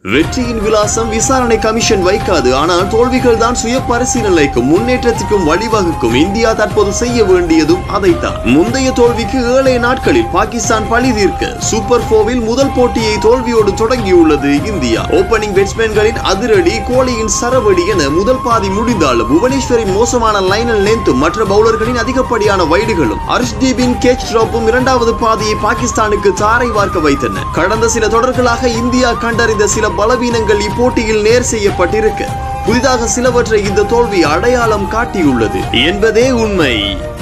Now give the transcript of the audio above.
வெற்றியின் விலாசம் விசாரணை கமிஷன் வைக்காது, ஆனால் தோல்விகள் தான் சுய பரிசீலனைக்கும் முன்னேற்றத்திற்கும் வழிவகுக்கும். இந்தியா தற்போது செய்ய வேண்டியதும் அதைத்தான். முந்தைய தோல்விக்கு 7 நாட்களில் பாகிஸ்தான் பழி தீர்க்க சூப்பர் 4ல் முதல் போட்டியை தோல்வியோடு தொடங்கியுள்ளது இந்தியா. ஓபனிங் பேட்ஸ்மேன்களின் அதிரடி, கோலியின் சரவடி என முதல் பாதி முடிந்தாலும் புவனேஸ்வரின் மோசமான லைனல் லென்த்தும் மற்ற பவுலர்களின் அதிகப்படியான வைடுகளும் அர்ஷ்தீப்பின் கேட்ச் டிராப்பும் இரண்டாவது பாதியை பாகிஸ்தானுக்கு தாரை வார்க்க வைத்தன. கடந்த சில தொடர்களாக இந்தியா கண்டறிந்த சில பலவீனங்கள் இப்போட்டியில் நேர் செய்யப்பட்டிருக்க புதிதாக சிலவற்றை இந்த தோல்வி அடையாளம் காட்டியுள்ளது என்பதே உண்மை.